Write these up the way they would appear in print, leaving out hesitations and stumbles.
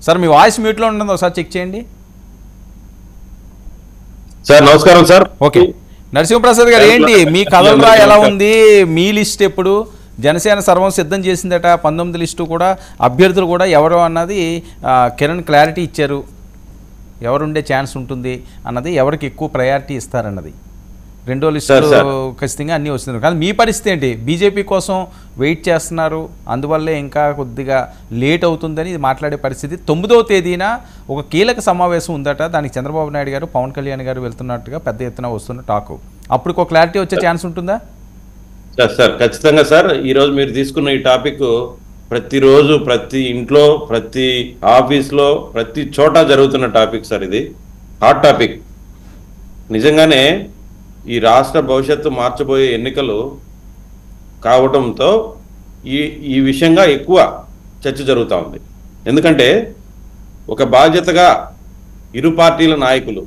Sir మీ voice మ్యూట్లో ఉంటుంది, ఒకసారి చెక్ చేయండి సార్. నమస్కారం సార్. ఓకే నరసింహప్రసాద్ గారు, ఏంటి మీ కథలరా ఎలా ఉంది? మీ లిస్ట్ ఎప్పుడు? జనసేన సర్వం సిద్ధం చేసిందట, 19 లిస్టు కూడా, అభ్యర్థులు కూడా ఎవరు అన్నది కిరణ్ క్లారిటీ ఇచ్చారు. ఎవరుండే ఛాన్స్ ఉంటుంది అన్నది, ఎవరికి ఎక్కువ ప్రయారిటీ ఇస్తారన్నది. రెండో లిస్టు ఖచ్చితంగా అన్నీ వస్తున్నారు. కానీ మీ పరిస్థితి ఏంటి? బీజేపీ కోసం వెయిట్ చేస్తున్నారు, అందువల్లే ఇంకా కొద్దిగా లేట్ అవుతుందని మాట్లాడే పరిస్థితి. 9వ తేదీన ఒక కీలక సమావేశం ఉందట, దానికి చంద్రబాబు నాయుడు గారు, పవన్ కళ్యాణ్ గారు వెళ్తున్నట్టుగా పెద్ద ఎత్తున వస్తున్న టాకు. అప్పుడు ఒక క్లారిటీ వచ్చే ఛాన్స్ ఉంటుందా? సార్ ఖచ్చితంగా సార్. ఈరోజు మీరు తీసుకున్న ఈ టాపిక్ ప్రతిరోజు ప్రతి ఇంట్లో, ప్రతి ఆఫీస్లో, ప్రతి చోట జరుగుతున్న టాపిక్ సార్. ఇది హాట్ టాపిక్. నిజంగానే ఈ రాష్ట్ర భవిష్యత్తు మార్చబోయే ఎన్నికలు కావడంతో ఈ విషయంగా ఎక్కువ చర్చ జరుగుతూ ఉంది. ఎందుకంటే ఒక బాధ్యతగా ఇరు పార్టీల నాయకులు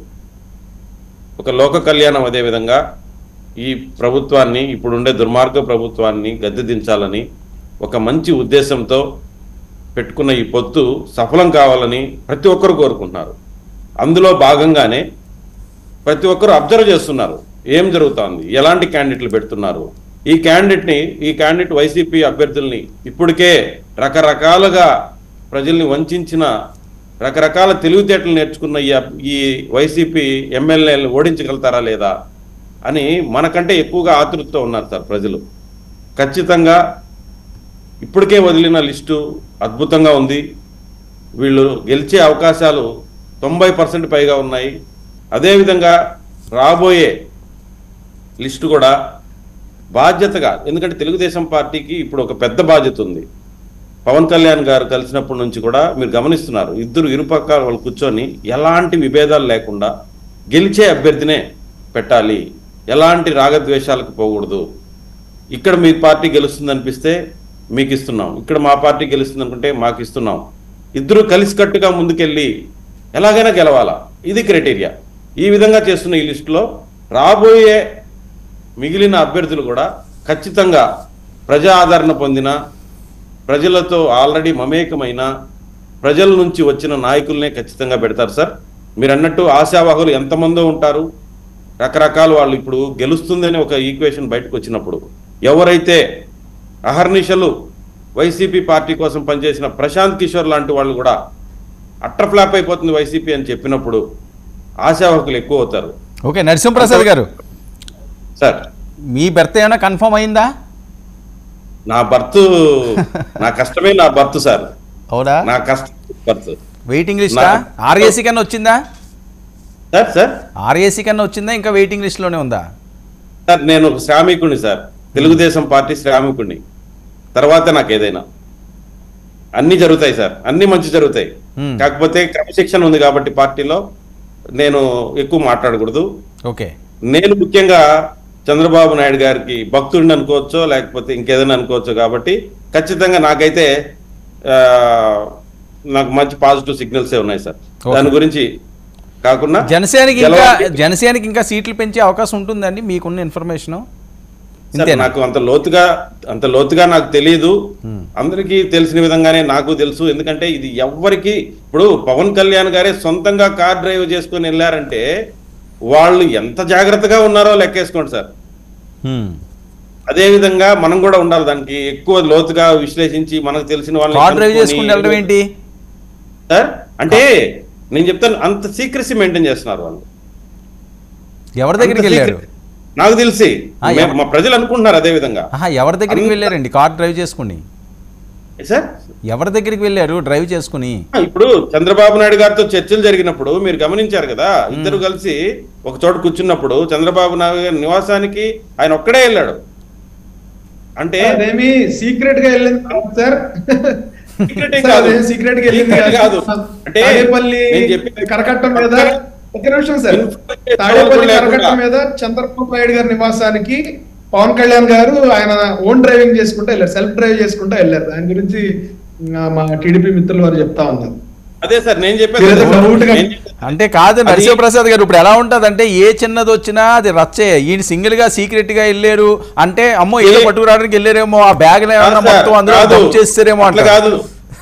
ఒక లోక కళ్యాణం, అదేవిధంగా ఈ ప్రభుత్వాన్ని, ఇప్పుడుండే దుర్మార్గ ప్రభుత్వాన్ని గద్దె దించాలని ఒక మంచి ఉద్దేశంతో పెట్టుకున్న ఈ పొత్తు సఫలం కావాలని ప్రతి ఒక్కరు కోరుకుంటున్నారు. అందులో భాగంగానే ప్రతి ఒక్కరు అబ్జర్వ్ చేస్తున్నారు ఏం జరుగుతోంది, ఎలాంటి క్యాండిడేట్లు పెడుతున్నారు. ఈ క్యాండిడేట్ వైసీపీ అభ్యర్థుల్ని ఇప్పటికే రకరకాలుగా ప్రజల్ని వంచిన, రకరకాల తెలివితేటలు నేర్చుకున్న ఈ వైసీపీ ఎమ్మెల్యేలను ఓడించగలుగుతారా లేదా అని మనకంటే ఎక్కువగా ఆతృతతో ఉన్నారు సార్ ప్రజలు. ఖచ్చితంగా ఇప్పటికే వదిలిన లిస్టు అద్భుతంగా ఉంది. వీళ్ళు గెలిచే అవకాశాలు 90% పైగా ఉన్నాయి. అదేవిధంగా రాబోయే లిస్టు కూడా బాధ్యతగా, ఎందుకంటే తెలుగుదేశం పార్టీకి ఇప్పుడు ఒక పెద్ద బాధ్యత ఉంది. పవన్ కళ్యాణ్ గారు కలిసినప్పటి నుంచి కూడా మీరు గమనిస్తున్నారు, ఇరుపక్క వాళ్ళు కూర్చొని ఎలాంటి విభేదాలు లేకుండా గెలిచే అభ్యర్థినే పెట్టాలి, ఎలాంటి రాగద్వేషాలకు పోకూడదు. ఇక్కడ మీ పార్టీ గెలుస్తుంది అనిపిస్తే మీకు ఇస్తున్నాం, ఇక్కడ మా పార్టీ గెలుస్తుంది అనుకుంటే మాకు ఇస్తున్నాం. ఇద్దరు కలిసికట్టుగా ముందుకెళ్ళి ఎలాగైనా గెలవాలా, ఇది క్రైటీరియా. ఈ విధంగా చేస్తున్న ఈ లిస్టులో రాబోయే మిగిలిన అభ్యర్థులు కూడా ఖచ్చితంగా ప్రజా ఆదరణ పొందిన, ప్రజలతో ఆల్రెడీ మమేకమైన, ప్రజల నుంచి వచ్చిన నాయకులనే ఖచ్చితంగా పెడతారు సార్. మీరు అన్నట్టు ఆశావాహులు ఎంతమందో ఉంటారు, రకరకాల వాళ్ళు. ఇప్పుడు గెలుస్తుందని ఒక ఈక్వేషన్ బయటకు వచ్చినప్పుడు ఎవరైతే అహర్నిశలు వైసీపీ పార్టీ కోసం పనిచేసిన ప్రశాంత్ కిషోర్ లాంటి వాళ్ళు కూడా అట్టర్ ఫ్లాప్ అయిపోతుంది వైసీపీ అని చెప్పినప్పుడు ఆశావాహులు ఎక్కువ అవుతారు. ఓకే నరసింహప్రసాద్ గారు సార్, మీ బర్త్ ఏమైనా కన్ఫర్మ్ అయిందా? నా బర్త్, నా కష్టమే నా బర్త్ సార్. అవునా? నా కష్టం బర్త్. వెయిటింగ్ లిస్ట్ ఆర్ఏసీ కన్నా వచ్చిందా సార్? సార్ ఆర్ఏసీ కన్నా వచ్చిందా, ఇంకా వెయిటింగ్ లిస్ట్ లోనే ఉందా? సార్ నేను ఒక శ్రామికుడిని సార్, తెలుగుదేశం పార్టీ శ్రామికుడిని. తర్వాత నాకు ఏదైనా అన్ని జరుగుతాయి సార్, అన్ని మంచి జరుగుతాయి. కాకపోతే క్రమశిక్షణ ఉంది కాబట్టి పార్టీలో నేను ఎక్కువ మాట్లాడకూడదు. ఓకే, నేను ముఖ్యంగా చంద్రబాబు నాయుడు గారికి భక్తుడిని అనుకోవచ్చో లేకపోతే ఇంకేదైనా అనుకోవచ్చో కాబట్టి ఖచ్చితంగా నాకైతే నాకు మంచి పాజిటివ్ సిగ్నల్సే ఉన్నాయి సార్. దాని గురించి కాకుండా జనసేనకి ఇంకా సీట్లు పెంచే అవకాశం ఉంటుందండి మీకున్న ఇన్ఫర్మేషన్? నాకు అంత లోతుగా నాకు తెలియదు. అందరికీ తెలిసిన విధంగానే నాకు తెలుసు. ఎందుకంటే ఇది ఎవ్వరికి, ఇప్పుడు పవన్ కళ్యాణ్ గారే సొంతంగా కార్ డ్రైవ్ చేసుకుని వెళ్ళారంటే వాళ్ళు ఎంత జాగ్రత్తగా ఉన్నారో లెక్కేసుకోండి సార్. అదే విధంగా మనం కూడా ఉండాలి, దానికి ఎక్కువ లోతుగా విశ్లేషించి మనకు తెలిసిన వాళ్ళని ఏంటి సార్ అంటే నేను చెప్తాను, అంత సీక్రెసీ మెయింటైన్ చేస్తున్నారు వాళ్ళు. ఎవరి దగ్గరికి వెళ్ళారు? నాకు తెలిసి మా ప్రజలు అనుకుంటున్నారు అదే విధంగా. ఎవరి దగ్గరికి వెళ్ళారండి కార్ డ్రైవ్ చేసుకుని? సార్ ఎవరి దగ్గరికి వెళ్ళారు డ్రైవ్ చేసుకుని? ఇప్పుడు చంద్రబాబు నాయుడు గారితో చర్చలు జరిగినప్పుడు మీరు గమనించారు కదా, ఇద్దరు కలిసి ఒక చోట కూర్చున్నప్పుడు చంద్రబాబు నాయుడు గారి నివాసానికి ఆయన ఒక్కడే వెళ్ళాడు. అంటే అదేమి సీక్రెట్ గా వెళ్ళింది సార్, సీక్రెట్ గా వెళ్ళింది కాదు. అంటే కరకట్టం మీద, ఒక నిమిషం సార్, తాడేపల్లి కరకట్టం మీద చంద్రబాబు నాయుడు గారి నివాసానికి పవన్ కళ్యాణ్ గారు ఆయన ఓన్ డ్రైవింగ్ చేసుకుంటూ వెళ్ళారు, సెల్ఫ్ డ్రైవ్ చేసుకుంటూ వెళ్ళారు. దాని గురించి మా టీడీపీ మిత్రులు వారు చెప్తా ఉన్నారు. అదే సార్ నేను చెప్పాను. అంటే కాదు నరసింహప్రసాద్ గారు, ఇప్పుడు ఎలా ఉంటది అంటే ఏ చిన్నది వచ్చినా అది రచ్చే. ఈయన సింగిల్ గా సీక్రెట్ గా వెళ్ళారు అంటే అమ్మో ఏదో పట్టుకురావడానికి వెళ్ళారేమో, ఆ బ్యాగ్ మొత్తం అందులో చేస్తారేమో. అట్లా కాదు,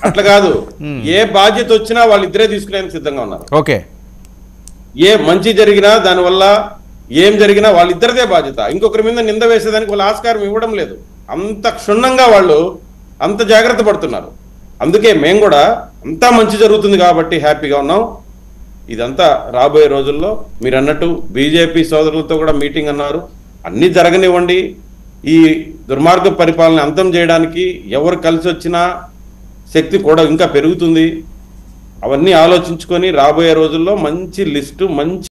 అట్లా కాదు, ఏ బాధ్యత వచ్చినా వాళ్ళిద్దరే తీసుకునేందుకు సిద్ధంగా ఉన్నారు. ఓకే, ఏ మంచి జరిగినా దానివల్ల ఏం జరిగినా వాళ్ళిద్దరిదే బాధ్యత, ఇంకొకరి మీద నింద వేసేదానికి వాళ్ళు ఆస్కారం ఇవ్వడం లేదు. అంత క్షుణ్ణంగా వాళ్ళు అంత జాగ్రత్త పడుతున్నారు. అందుకే మేము కూడా అంతా మంచి జరుగుతుంది కాబట్టి హ్యాపీగా ఉన్నాం. ఇదంతా రాబోయే రోజుల్లో మీరు అన్నట్టు బీజేపీ సోదరులతో కూడా మీటింగ్ అన్నారు, అన్నీ జరగనివ్వండి. ఈ దుర్మార్గ పరిపాలన అంతం చేయడానికి ఎవరు కలిసి వచ్చినా శక్తి కూడా ఇంకా పెరుగుతుంది. అవన్నీ ఆలోచించుకొని రాబోయే రోజుల్లో మంచి లిస్టు, మంచి